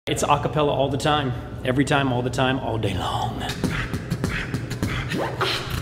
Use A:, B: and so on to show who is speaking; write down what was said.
A: It's a cappella all the time, every time, all the time, all day long.